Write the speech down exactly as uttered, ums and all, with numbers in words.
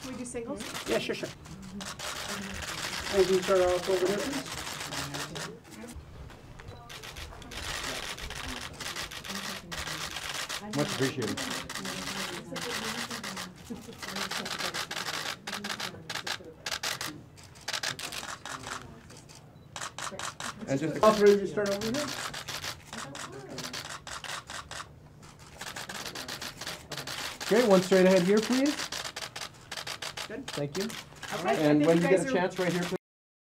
Can we do singles? Yeah, sure, sure. And you start off over there, please. Much appreciated. And just All three of you start over here. Okay, one straight ahead here, please. Good. Thank you. Okay, And when you get a are... chance, right here, please.